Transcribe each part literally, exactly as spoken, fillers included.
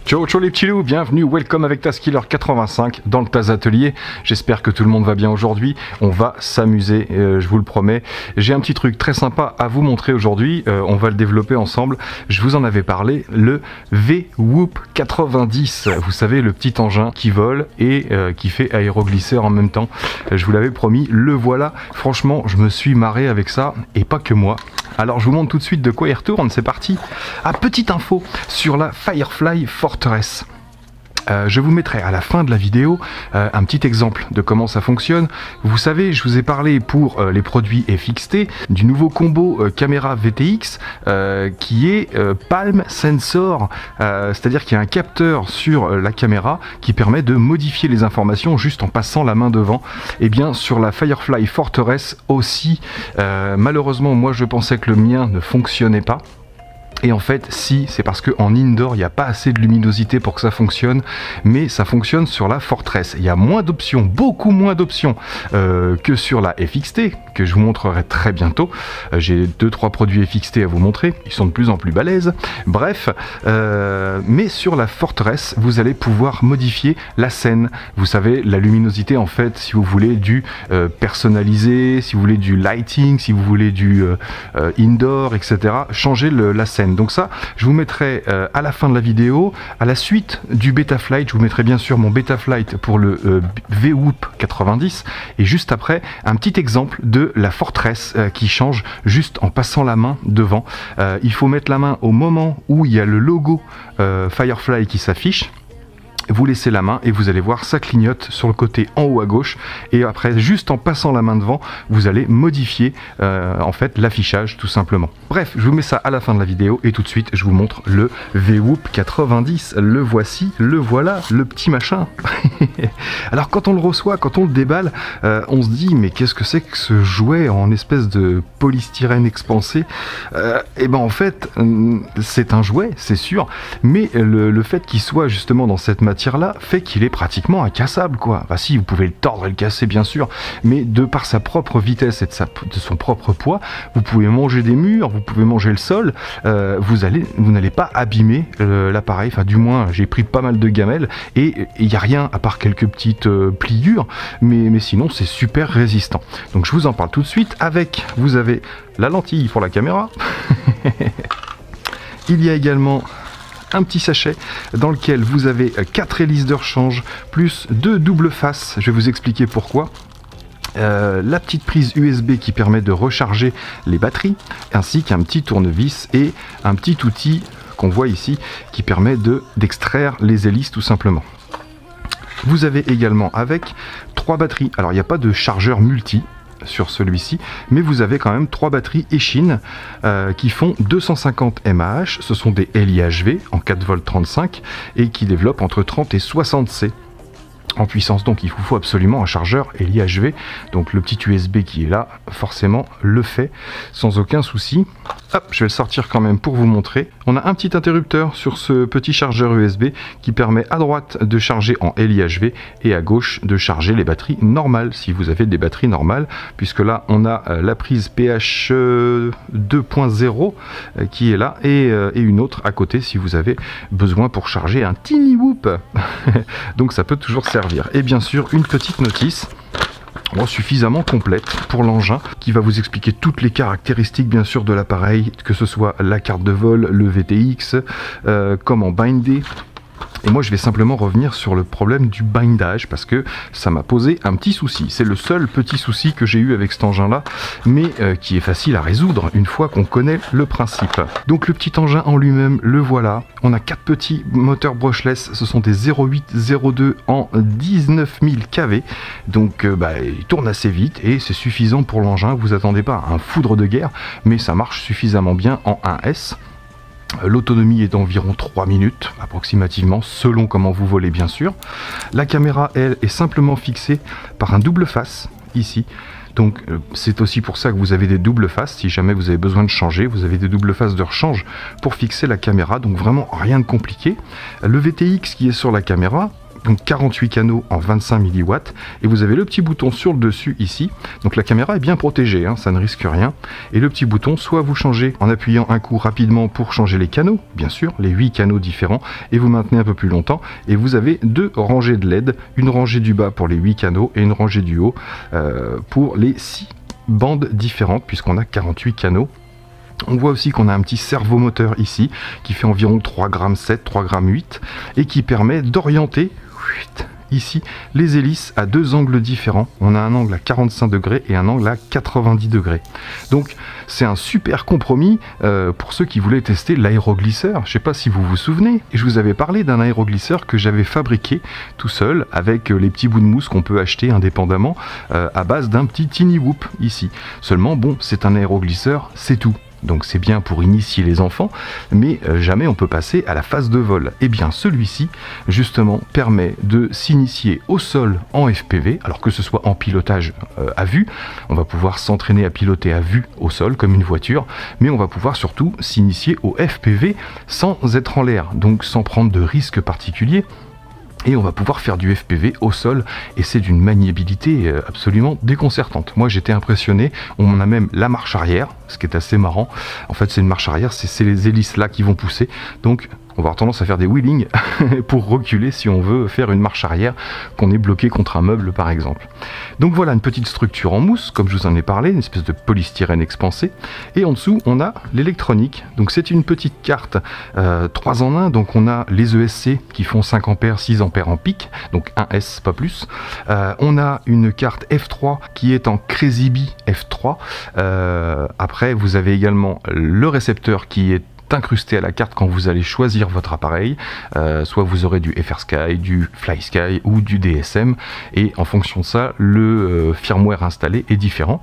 Ciao ciao les petits loups, bienvenue, welcome avec TazKiller quatre-vingt-cinq dans le Taz Atelier. J'espère que tout le monde va bien aujourd'hui, on va s'amuser, euh, je vous le promets. J'ai un petit truc très sympa à vous montrer aujourd'hui, euh, on va le développer ensemble. Je vous en avais parlé, le V-Whoop quatre-vingt-dix, vous savez, le petit engin qui vole et euh, qui fait aéroglisseur en même temps. Je vous l'avais promis, le voilà. Franchement, je me suis marré avec ça, et pas que moi. Alors je vous montre tout de suite de quoi il retourne, c'est parti. Ah, petite info sur la Firefly Fortress. Euh, je vous mettrai à la fin de la vidéo euh, un petit exemple de comment ça fonctionne. Vous savez, je vous ai parlé pour euh, les produits F X T du nouveau combo euh, caméra V T X euh, qui est euh, Palm Sensor, euh, c'est-à-dire qu'il y a un capteur sur euh, la caméra qui permet de modifier les informations juste en passant la main devant. Et bien sur la Firefly Fortress aussi, euh, malheureusement moi je pensais que le mien ne fonctionnait pas. Et en fait, si, c'est parce qu'en indoor, il n'y a pas assez de luminosité pour que ça fonctionne, mais ça fonctionne sur la Fortress. Il y a moins d'options, beaucoup moins d'options euh, que sur la F X T, que je vous montrerai très bientôt. Euh, J'ai deux trois produits F X T à vous montrer, ils sont de plus en plus balèzes. Bref, euh, mais sur la Fortress, vous allez pouvoir modifier la scène. Vous savez, la luminosité, en fait, si vous voulez du euh, personnalisé, si vous voulez du lighting, si vous voulez du euh, euh, indoor, et cetera, changer le, la scène. Donc ça, je vous mettrai euh, à la fin de la vidéo, à la suite du Betaflight, je vous mettrai bien sûr mon Betaflight pour le euh, V-Whoop quatre-vingt-dix, et juste après, un petit exemple de la Fortress euh, qui change juste en passant la main devant. Euh, il faut mettre la main au moment où il y a le logo euh, Firefly qui s'affiche. Vous laissez la main et vous allez voir, ça clignote sur le côté en haut à gauche, et après juste en passant la main devant vous allez modifier euh, en fait l'affichage tout simplement. Bref, je vous mets ça à la fin de la vidéo et tout de suite je vous montre le V-Whoop quatre-vingt-dix. Le voici, le voilà, le petit machin. Alors quand on le reçoit, quand on le déballe, euh, on se dit mais qu'est-ce que c'est que ce jouet en espèce de polystyrène expansé? euh, Et ben en fait c'est un jouet, c'est sûr, mais le, le fait qu'il soit justement dans cette matière là fait qu'il est pratiquement incassable quoi. Enfin si, vous pouvez le tordre et le casser bien sûr, mais de par sa propre vitesse et de, sa, de son propre poids, vous pouvez manger des murs, vous pouvez manger le sol, euh, vous allez, vous n'allez pas abîmer euh, l'appareil. Enfin du moins j'ai pris pas mal de gamelles et il n'y a rien à part quelques petites euh, pliures, mais, mais sinon c'est super résistant. Donc je vous en parle tout de suite. Avec, vous avez la lentille pour la caméra. Il y a également un petit sachet dans lequel vous avez quatre hélices de rechange plus deux doubles faces. Je vais vous expliquer pourquoi. Euh, la petite prise U S B qui permet de recharger les batteries, ainsi qu'un petit tournevis et un petit outil qu'on voit ici qui permet de d'extraire les hélices tout simplement. Vous avez également avec trois batteries. Alors il n'y a pas de chargeur multi sur celui-ci, mais vous avez quand même trois batteries Eachine euh, qui font deux cent cinquante milliampères-heure. Ce sont des L I H V en quatre volts trente-cinq et qui développent entre trente et soixante C en puissance. Donc il vous faut absolument un chargeur L I H V, donc le petit U S B qui est là forcément le fait sans aucun souci. Hop, je vais le sortir quand même pour vous montrer. On a un petit interrupteur sur ce petit chargeur U S B qui permet à droite de charger en L I H V et à gauche de charger les batteries normales si vous avez des batteries normales, puisque là on a euh, la prise P H deux point zéro euh, qui est là et, euh, et une autre à côté si vous avez besoin pour charger un tiny whoop. Donc ça peut toujours servir. Et bien sûr une petite notice Bon, suffisamment complète pour l'engin qui va vous expliquer toutes les caractéristiques bien sûr de l'appareil, que ce soit la carte de vol, le V T X, euh, comment binder. Et moi je vais simplement revenir sur le problème du bindage parce que ça m'a posé un petit souci. C'est le seul petit souci que j'ai eu avec cet engin là, mais euh, qui est facile à résoudre une fois qu'on connaît le principe. Donc le petit engin en lui-même, le voilà. On a quatre petits moteurs brushless, ce sont des zéro huit zéro deux en dix-neuf mille K V. Donc euh, bah, il tourne assez vite et c'est suffisant pour l'engin. Vous attendez pas à un foudre de guerre, mais ça marche suffisamment bien en un S. L'autonomie est d'environ trois minutes approximativement, selon comment vous volez bien sûr. La caméra, elle, est simplement fixée par un double face ici. Donc euh, c'est aussi pour ça que vous avez des doubles faces. Si jamais vous avez besoin de changer, vous avez des doubles faces de rechange pour fixer la caméra. Donc vraiment rien de compliqué. Le V T X qui est sur la caméra, donc quarante-huit canaux en vingt-cinq milliwatts, et vous avez le petit bouton sur le dessus ici. Donc la caméra est bien protégée, hein, ça ne risque rien. Et le petit bouton, soit vous changez en appuyant un coup rapidement pour changer les canaux, bien sûr, les huit canaux différents, et vous maintenez un peu plus longtemps, et vous avez deux rangées de L E D, une rangée du bas pour les huit canaux et une rangée du haut euh, pour les six bandes différentes, puisqu'on a quarante-huit canaux. On voit aussi qu'on a un petit servomoteur ici qui fait environ trois virgule sept grammes, trois virgule huit grammes et qui permet d'orienter ici les hélices à deux angles différents. On a un angle à quarante-cinq degrés et un angle à quatre-vingt-dix degrés. Donc c'est un super compromis euh, pour ceux qui voulaient tester l'aéroglisseur. Je ne sais pas si vous vous souvenez, je vous avais parlé d'un aéroglisseur que j'avais fabriqué tout seul avec les petits bouts de mousse qu'on peut acheter indépendamment euh, à base d'un petit Tiny Whoop ici. Seulement bon, c'est un aéroglisseur, c'est tout. Donc c'est bien pour initier les enfants, mais euh, jamais on peut passer à la phase de vol. Et bien celui-ci, justement, permet de s'initier au sol en F P V, alors que ce soit en pilotage euh, à vue, on va pouvoir s'entraîner à piloter à vue au sol, comme une voiture, mais on va pouvoir surtout s'initier au F P V sans être en l'air, donc sans prendre de risques particuliers. Et on va pouvoir faire du F P V au sol, et c'est d'une maniabilité absolument déconcertante. Moi j'étais impressionné, on a même la marche arrière, ce qui est assez marrant. En fait c'est une marche arrière, c'est les hélices là qui vont pousser, donc on va avoir tendance à faire des wheelings pour reculer si on veut faire une marche arrière, qu'on est bloqué contre un meuble par exemple. Donc voilà une petite structure en mousse, comme je vous en ai parlé, une espèce de polystyrène expansé, et en dessous on a l'électronique. Donc c'est une petite carte euh, trois en un, donc on a les E S C qui font cinq ampères, six ampères en pic, donc un S pas plus. Euh, on a une carte F trois qui est en Crazy Bee F trois. Euh, après vous avez également le récepteur qui est incrusté à la carte quand vous allez choisir votre appareil, euh, soit vous aurez du FrSky, du FlySky ou du D S M, et en fonction de ça le euh, firmware installé est différent.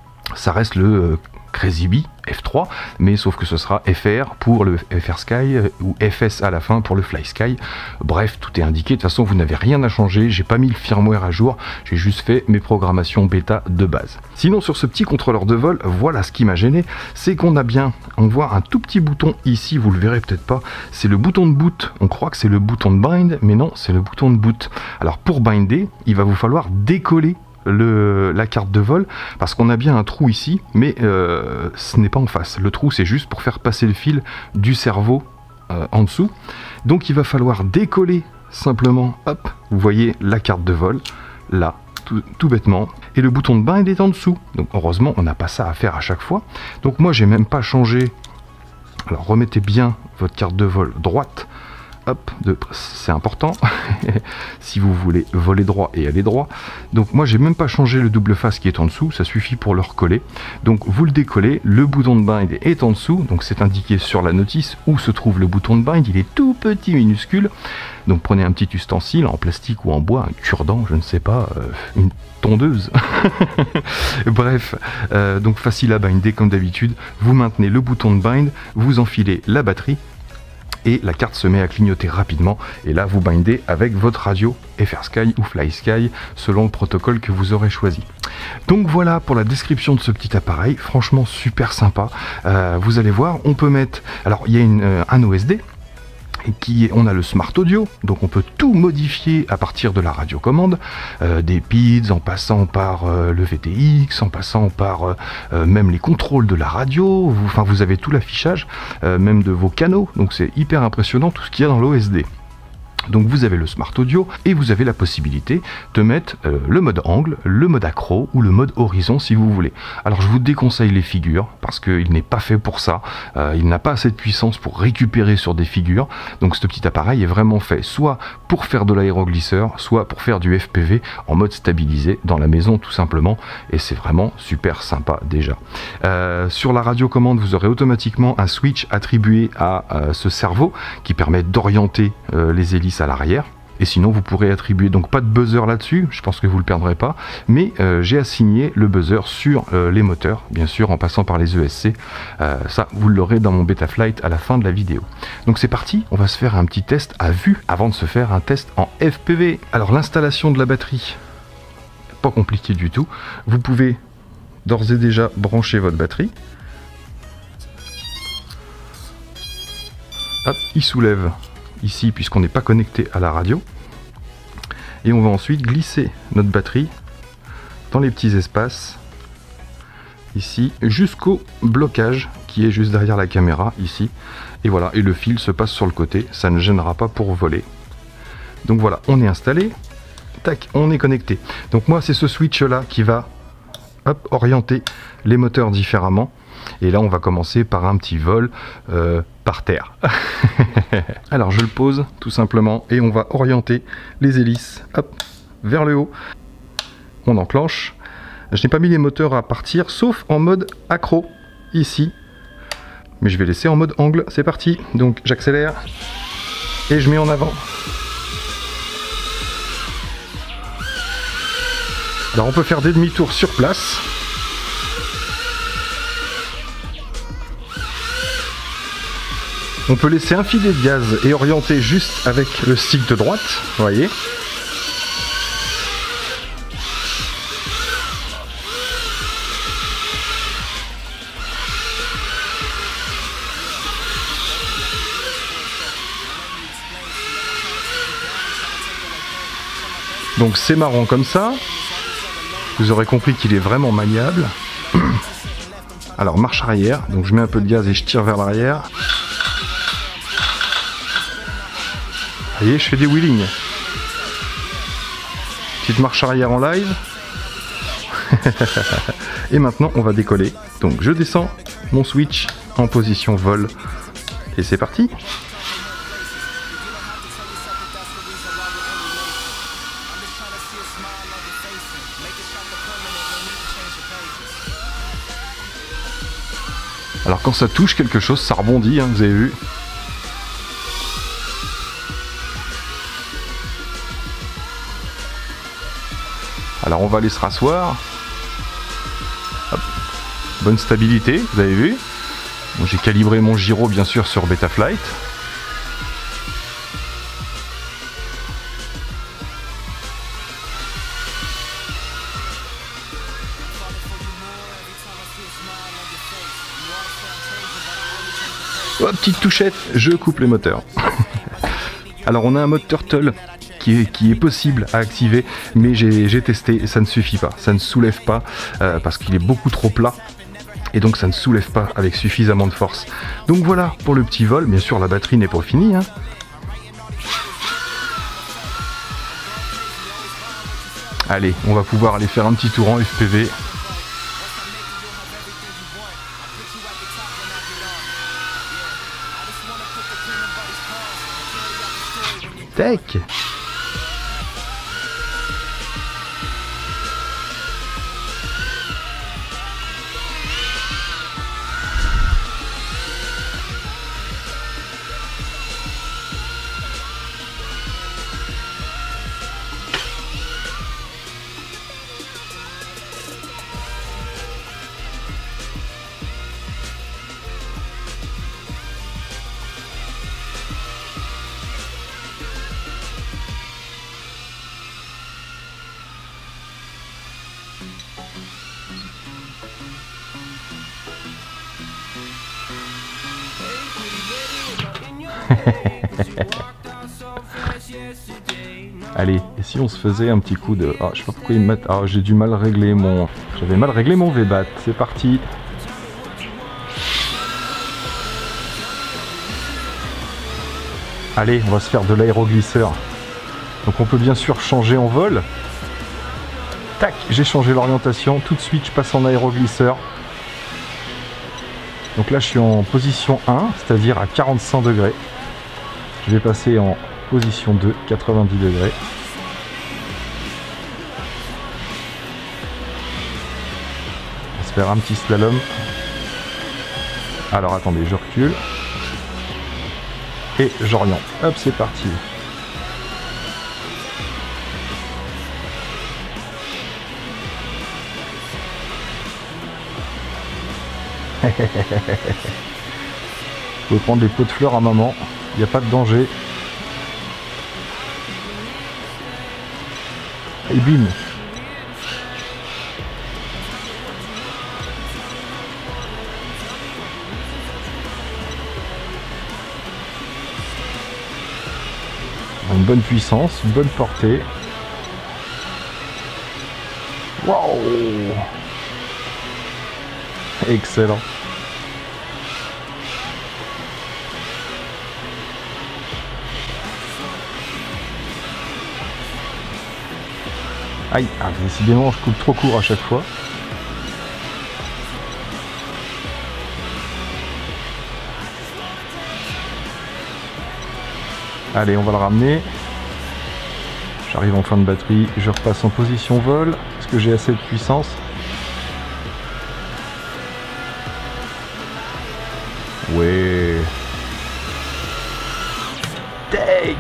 Ça reste le euh, Crazy Bee F trois, mais sauf que ce sera F R pour le FrSky ou F S à la fin pour le FlySky. Bref, tout est indiqué. De toute façon, vous n'avez rien à changer. J'ai pas mis le firmware à jour. J'ai juste fait mes programmations bêta de base. Sinon, sur ce petit contrôleur de vol, voilà ce qui m'a gêné, c'est qu'on a bien, on voit un tout petit bouton ici. Vous le verrez peut-être pas. C'est le bouton de boot. On croit que c'est le bouton de bind, mais non, c'est le bouton de boot. Alors pour binder, il va vous falloir décoller Le, la carte de vol, parce qu'on a bien un trou ici, mais euh, ce n'est pas en face. Le trou c'est juste pour faire passer le fil du cerveau euh, en dessous. Donc il va falloir décoller simplement, hop, vous voyez la carte de vol là, tout, tout bêtement, et le bouton de bind est en dessous. Donc heureusement on n'a pas ça à faire à chaque fois. Donc moi j'ai même pas changé. Alors remettez bien votre carte de vol droite. Hop, c'est important si vous voulez voler droit et aller droit. Donc moi j'ai même pas changé le double face qui est en dessous, ça suffit pour le recoller. Donc vous le décollez, le bouton de bind est en dessous, donc c'est indiqué sur la notice où se trouve le bouton de bind, il est tout petit minuscule. Donc prenez un petit ustensile en plastique ou en bois, un cure-dent, je ne sais pas, euh, une tondeuse. Bref, euh, donc facile à binder comme d'habitude. Vous maintenez le bouton de bind, vous enfilez la batterie, et la carte se met à clignoter rapidement, et là vous bindez avec votre radio FrSky ou FlySky selon le protocole que vous aurez choisi. Donc voilà pour la description de ce petit appareil, franchement super sympa. Euh, vous allez voir, on peut mettre, alors il y a une, euh, un O S D qui est, on a le Smart Audio, donc on peut tout modifier à partir de la radiocommande, euh, des P I Ds en passant par euh, le V T X, en passant par euh, euh, même les contrôles de la radio, vous, enfin vous avez tout l'affichage, euh, même de vos canaux, donc c'est hyper impressionnant tout ce qu'il y a dans l'O S D. Donc vous avez le Smart Audio et vous avez la possibilité de mettre euh, le mode angle, le mode accro ou le mode horizon si vous voulez. Alors je vous déconseille les figures parce qu'il n'est pas fait pour ça, euh, il n'a pas assez de puissance pour récupérer sur des figures. Donc ce petit appareil est vraiment fait soit pour faire de l'aéroglisseur, soit pour faire du F P V en mode stabilisé dans la maison tout simplement, et c'est vraiment super sympa déjà. Euh, sur la radiocommande vous aurez automatiquement un switch attribué à euh, ce cerveau qui permet d'orienter euh, les hélices à l'arrière, et sinon vous pourrez attribuer, donc pas de buzzer là-dessus, je pense que vous le perdrez pas, mais euh, j'ai assigné le buzzer sur euh, les moteurs, bien sûr en passant par les E S C, euh, ça vous l'aurez dans mon Betaflight à la fin de la vidéo. Donc c'est parti, on va se faire un petit test à vue avant de se faire un test en F P V. Alors l'installation de la batterie, pas compliqué du tout, vous pouvez d'ores et déjà brancher votre batterie. Hop, il soulève ici puisqu'on n'est pas connecté à la radio. Et on va ensuite glisser notre batterie dans les petits espaces, ici, jusqu'au blocage qui est juste derrière la caméra, ici. Et voilà, et le fil se passe sur le côté, ça ne gênera pas pour voler. Donc voilà, on est installé, tac, on est connecté. Donc moi, c'est ce switch-là qui va hop, orienter les moteurs différemment. Et là, on va commencer par un petit vol euh, par terre. Alors, je le pose tout simplement et on va orienter les hélices hop, vers le haut. On enclenche. Je n'ai pas mis les moteurs à partir, sauf en mode accro, ici. Mais je vais laisser en mode angle. C'est parti. Donc, j'accélère et je mets en avant. Alors, on peut faire des demi-tours sur place. On peut laisser un filet de gaz et orienter juste avec le stick de droite, vous voyez. Donc c'est marrant comme ça. Vous aurez compris qu'il est vraiment maniable. Alors marche arrière, donc je mets un peu de gaz et je tire vers l'arrière. Vous voyez, je fais des wheelings. Petite marche arrière en live. Et maintenant, on va décoller. Donc, je descends mon switch en position vol. Et c'est parti. Alors, quand ça touche quelque chose, ça rebondit, hein, vous avez vu. Alors on va aller se rasseoir. Hop. Bonne stabilité, vous avez vu. Bon, j'ai calibré mon gyro bien sûr sur Betaflight. Oh, petite touchette, je coupe les moteurs. Alors on a un mode Turtle qui est, qui est possible à activer, mais j'ai testé et ça ne suffit pas, ça ne soulève pas euh, parce qu'il est beaucoup trop plat et donc ça ne soulève pas avec suffisamment de force. Donc voilà pour le petit vol, bien sûr la batterie n'est pas finie, hein. Allez, on va pouvoir aller faire un petit tour en F P V. Tac. Allez, et si on se faisait un petit coup de... Ah, je sais pas pourquoi ils me mettent... Ah, j'ai du mal régler mon... J'avais mal réglé mon V BAT. C'est parti. Allez, on va se faire de l'aéroglisseur. Donc on peut bien sûr changer en vol. Tac, j'ai changé l'orientation. Tout de suite, je passe en aéroglisseur. Donc là, je suis en position un, c'est-à-dire à quarante-cinq degrés. Je vais passer en position deux, quatre-vingt-dix degrés. On va se faire un petit slalom. Alors attendez, je recule. Et j'oriente. Hop, c'est parti. Vous pouvez prendre les pots de fleurs à maman, il n'y a pas de danger. Et bim. Une bonne puissance, une bonne portée. Oh. Excellent. Aïe, ah, décidément je coupe trop court à chaque fois. Allez, on va le ramener. J'arrive en fin de batterie, je repasse en position vol. Est-ce que j'ai assez de puissance? Ouais. Take.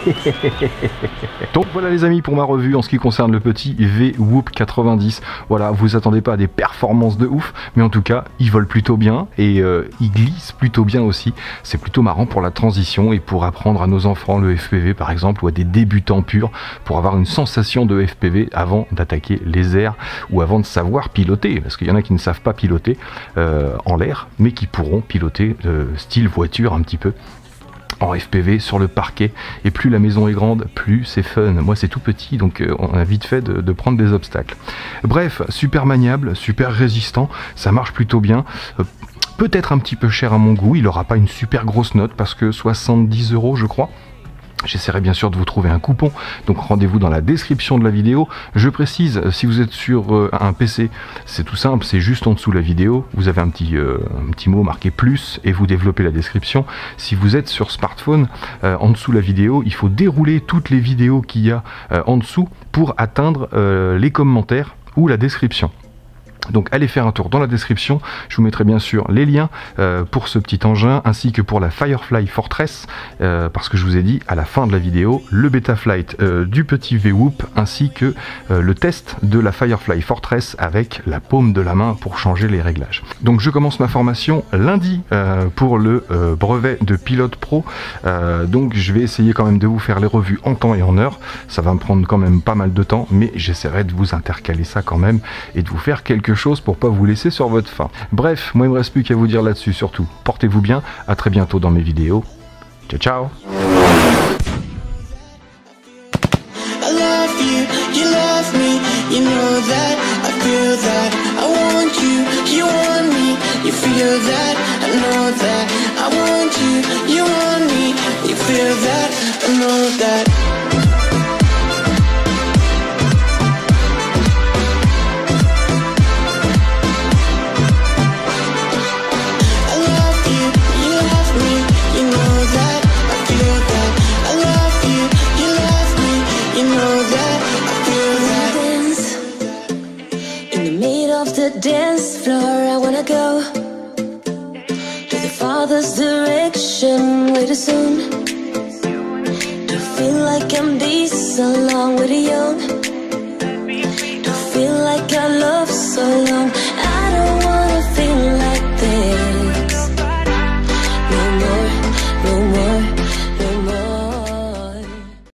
Donc voilà les amis pour ma revue en ce qui concerne le petit V-Whoop quatre-vingt-dix. Voilà, vous attendez pas à des performances de ouf, mais en tout cas il vole plutôt bien et euh, il glisse plutôt bien aussi. C'est plutôt marrant pour la transition et pour apprendre à nos enfants le F P V par exemple, ou à des débutants purs, pour avoir une sensation de F P V avant d'attaquer les airs ou avant de savoir piloter, parce qu'il y en a qui ne savent pas piloter euh, en l'air, mais qui pourront piloter euh, style voiture un petit peu en F P V sur le parquet. Et plus la maison est grande, plus c'est fun. Moi c'est tout petit, donc euh, on a vite fait de, de prendre des obstacles. Bref, super maniable, super résistant, ça marche plutôt bien. Euh, peut-être un petit peu cher à mon goût, il n'aura pas une super grosse note parce que soixante-dix euros je crois. J'essaierai bien sûr de vous trouver un coupon, donc rendez-vous dans la description de la vidéo. Je précise, si vous êtes sur euh, un P C, c'est tout simple, c'est juste en dessous de la vidéo, vous avez un petit, euh, un petit mot marqué plus et vous développez la description. Si vous êtes sur smartphone, euh, en dessous de la vidéo, il faut dérouler toutes les vidéos qu'il y a euh, en dessous pour atteindre euh, les commentaires ou la description. Donc allez faire un tour dans la description, je vous mettrai bien sûr les liens euh, pour ce petit engin ainsi que pour la Firefly Fortress euh, parce que je vous ai dit à la fin de la vidéo le bêta flight euh, du petit V-Whoop ainsi que euh, le test de la Firefly Fortress avec la paume de la main pour changer les réglages. Donc je commence ma formation lundi euh, pour le euh, brevet de pilote pro, euh, donc je vais essayer quand même de vous faire les revues en temps et en heure. Ça va me prendre quand même pas mal de temps, mais j'essaierai de vous intercaler ça quand même et de vous faire quelque chose pour pas vous laisser sur votre faim. Bref, moi il me reste plus qu'à vous dire là-dessus surtout. Portez-vous bien, à très bientôt dans mes vidéos. Ciao ciao. The dance floor, I wanna go to the farthest direction, way too soon to feel like I'm this along with the young.